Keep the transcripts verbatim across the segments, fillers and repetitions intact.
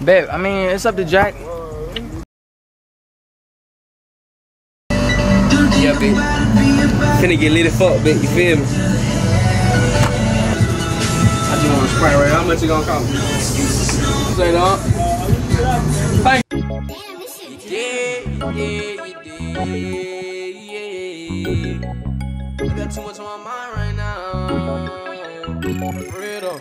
Bet, I mean, it's up to Jack. Yeah, bitch. Finna get lit as fuck, bitch. You feel me? I just want to spray right. How much you gonna cost? Say dog. Thank you. Yeah, yeah, yeah, yeah. I got too much on my mind right now. For real though.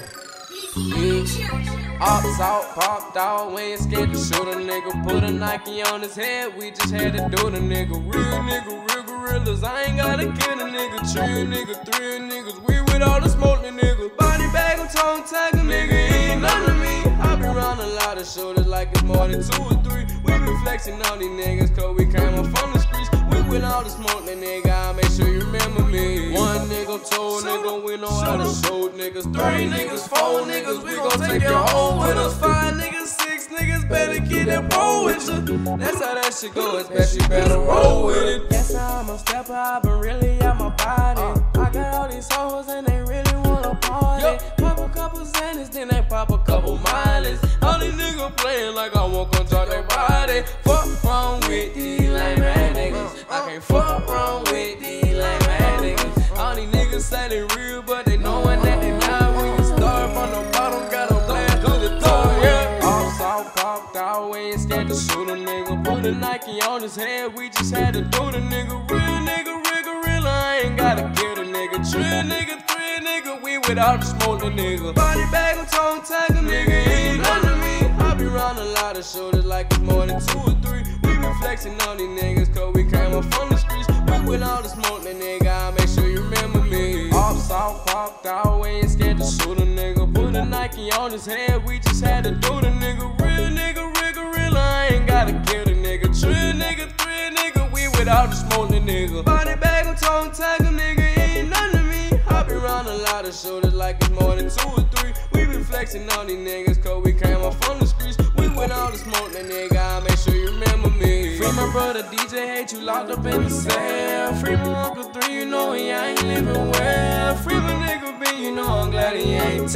Yeah. Ops out, popped out, we ain't scared to shoot a nigga. Put a Nike on his head, we just had to do the nigga. Real nigga, real gorillas, I ain't gotta kill a nigga. Chill nigga, three niggas, we with all the smoking niggas. Body bag, I'm tongue tagger, nigga, ain't none of me. I be round a lot of shoulders like it's more than two or three. We be flexing on these niggas, cause we came up from the streets. We with all the smoking nigga, I make sure you remember me. One nigga, two nigga, we know how to shoot niggas. Three niggas, four niggas, we gon' take your home with us. Five niggas, six niggas, better get that roll with you. That's how that shit go, it's best you better roll with it. That's how I'm a stepper, I've been really out my body. I got all these hoes and they really wanna party. Yep. Pop a couple Xanax, then they pop a couple mileage. All these niggas playing like I won't control their body. Fuck wrong with these lame ass niggas. I can't fuck wrong with these lame ass niggas. All these niggas say they real, but they knowin' that they not. We can start from the bottom, got a blast to the top, yeah. Ops out, popped out, we ain't scared to shoot a nigga. Put a Nike on his head, we just had to do the nigga. Real nigga, real gorilla, I ain't gotta kill the nigga. Trill nigga, three nigga, we without the smoke the nigga. Body bag, I'm tongue tagger, nigga, ain't none of me. I be round a lot of shoulders like it's more than two or three. We be flexing on these niggas, cause we came up from the streets. We with all the smoke the nigga, I make sure you remember me. Ops out, popped out, we ain't scared to shoot a nigga. Put a Nike on his head, we just had to do the nigga. Real nigga, real gorilla, I ain't gotta kill the nigga. Trill nigga, three nigga, we with all the smoke the nigga. Body bag, I'm tongue tagger, nigga, ain't none of me. I be round a lot of shoulders like it's more than two or three. We be flexing on these niggas, cause we came up from the streets. We with all the smoke the nigga, I make sure you remember me. Free my brother D J, hate you locked up in the cell. Free my uncle three, you know he ain't living well. Free my nigga B, you know I'm glad he ain't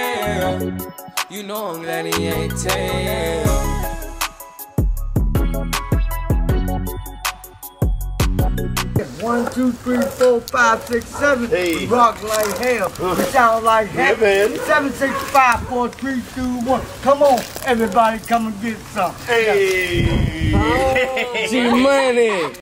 tell. You know I'm glad he ain't tell. One, two, three, four, five, six, seven. Hey. We rock like hell. We sound like hell. Yeah, man. Seven, six, five, four, three, two, one. Come on, everybody, come and get some. Hey. Oh. G Money.